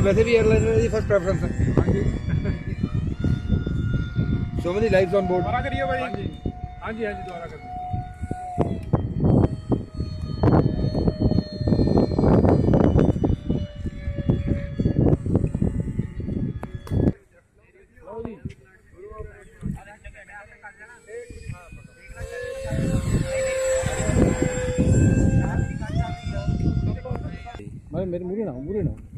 वैसे भी एयरलाइन की फर्स्ट प्रेफरेंस है। So many lives on board. दोबारा करिए भाई। हाँ जी हाँ जी दोबारा करिए। मेरे मुझे ना